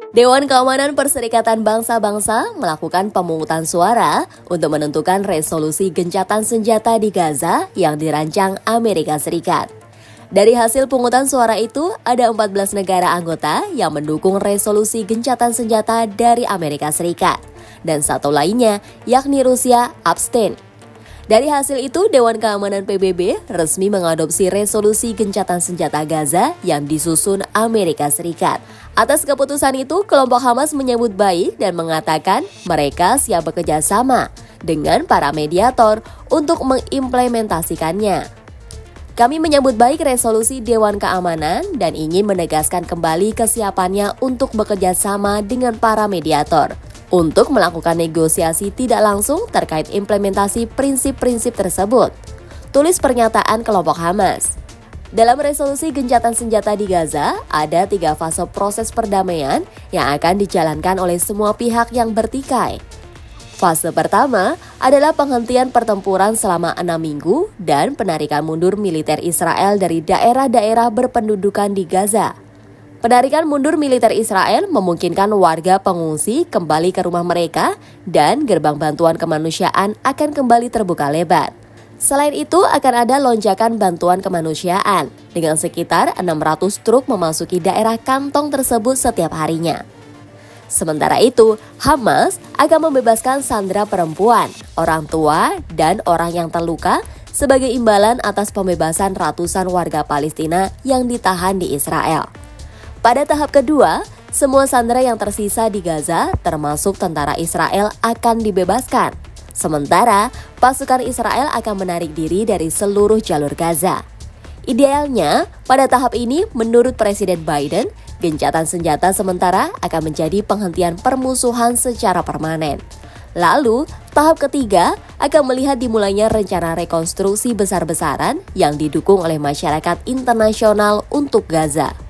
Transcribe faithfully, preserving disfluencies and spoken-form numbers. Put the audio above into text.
Dewan Keamanan Perserikatan Bangsa-Bangsa melakukan pemungutan suara untuk menentukan resolusi gencatan senjata di Gaza yang dirancang Amerika Serikat. Dari hasil pungutan suara itu, ada empat belas negara anggota yang mendukung resolusi gencatan senjata dari Amerika Serikat, dan satu lainnya, yakni Rusia, abstain. Dari hasil itu, Dewan Keamanan P B B resmi mengadopsi resolusi gencatan senjata Gaza yang disusun Amerika Serikat. Atas keputusan itu, kelompok Hamas menyambut baik dan mengatakan mereka siap bekerja sama dengan para mediator untuk mengimplementasikannya. Kami menyambut baik resolusi Dewan Keamanan dan ingin menegaskan kembali kesiapannya untuk bekerja sama dengan para mediator untuk melakukan negosiasi tidak langsung terkait implementasi prinsip-prinsip tersebut, tulis pernyataan kelompok Hamas. Dalam resolusi gencatan senjata di Gaza, ada tiga fase proses perdamaian yang akan dijalankan oleh semua pihak yang bertikai. Fase pertama adalah penghentian pertempuran selama enam minggu dan penarikan mundur militer Israel dari daerah-daerah berpendudukan di Gaza. Penarikan mundur militer Israel memungkinkan warga pengungsi kembali ke rumah mereka dan gerbang bantuan kemanusiaan akan kembali terbuka lebar. Selain itu, akan ada lonjakan bantuan kemanusiaan dengan sekitar enam ratus truk memasuki daerah kantong tersebut setiap harinya. Sementara itu, Hamas akan membebaskan sandera perempuan, orang tua, dan orang yang terluka sebagai imbalan atas pembebasan ratusan warga Palestina yang ditahan di Israel. Pada tahap kedua, semua sandera yang tersisa di Gaza, termasuk tentara Israel, akan dibebaskan. Sementara, pasukan Israel akan menarik diri dari seluruh jalur Gaza. Idealnya, pada tahap ini, menurut Presiden Biden, gencatan senjata sementara akan menjadi penghentian permusuhan secara permanen. Lalu, tahap ketiga akan melihat dimulainya rencana rekonstruksi besar-besaran yang didukung oleh masyarakat internasional untuk Gaza.